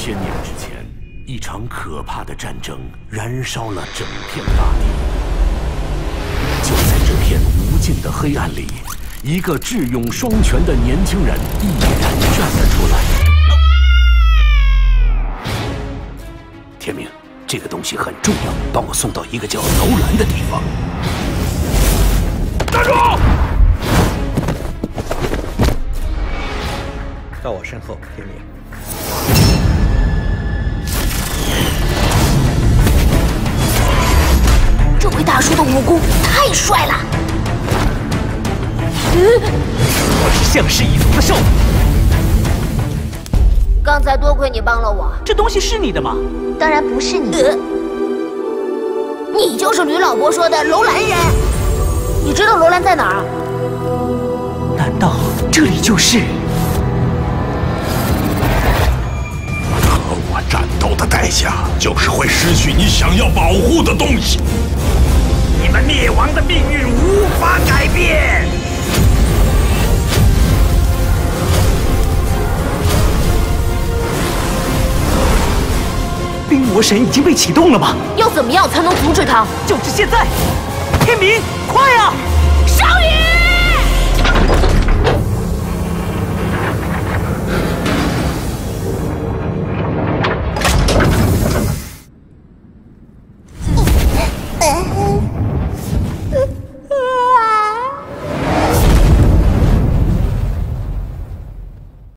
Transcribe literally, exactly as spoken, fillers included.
千年之前，一场可怕的战争燃烧了整片大地。就在这片无尽的黑暗里，一个智勇双全的年轻人毅然站了出来。天明，这个东西很重要，帮我送到一个叫楼兰的地方。站住！ 到我身后，天明。 这位大叔的武功太帅了！嗯， 我是相师一族的兽。 刚才多亏你帮了我。 这东西是你的吗？ 当然不是你的。呃、你就是吕老伯说的楼兰人。你知道楼兰在哪儿？ 难道这里就是？ 和我战斗的代价就是会失去你想要保护的东西。 你们灭亡的命运无法改变。 冰魔神已经被启动了吗？ 要怎么样才能阻止他？ 就是现在！天明，快啊！